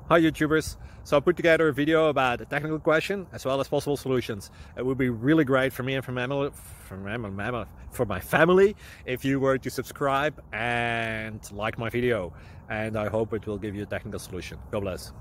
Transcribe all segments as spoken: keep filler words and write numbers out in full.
Hi YouTubers! So I put together a video about a technical question as well as possible solutions. It would be really great for me and for my, for my, for my family if you were to subscribe and like my video, and I hope it will give you a technical solution. God bless.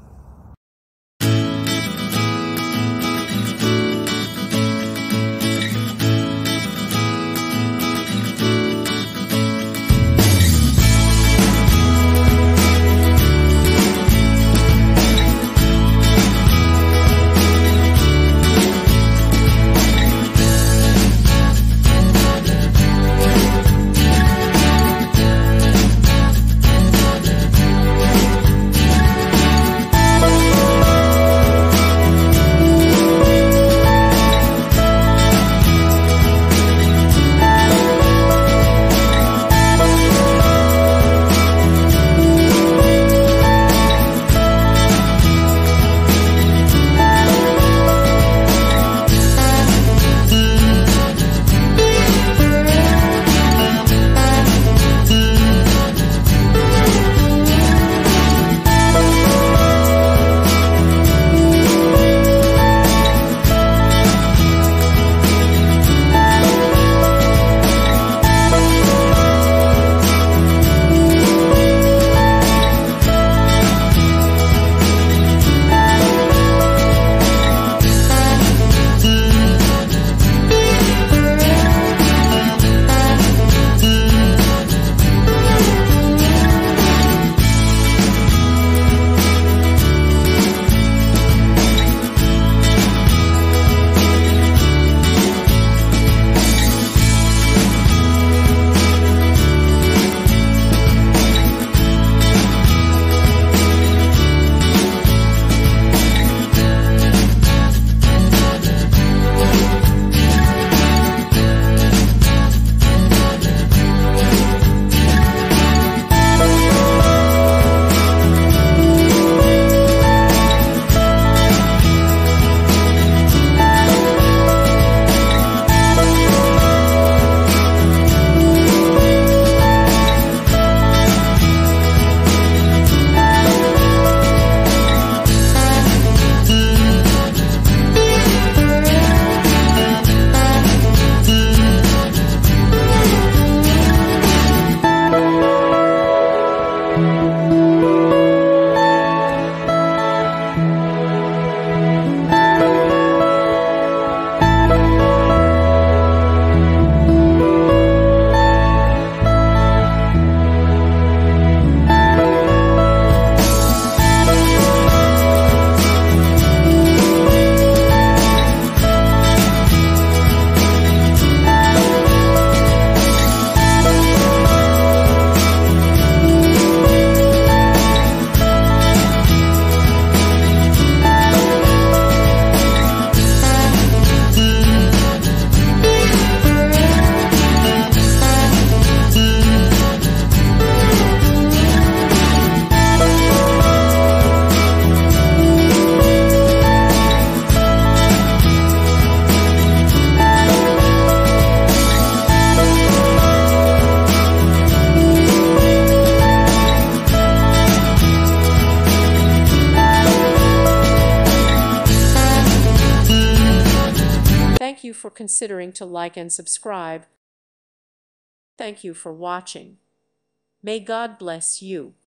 Thank you for considering to like and subscribe. Thank you for watching. May God bless you.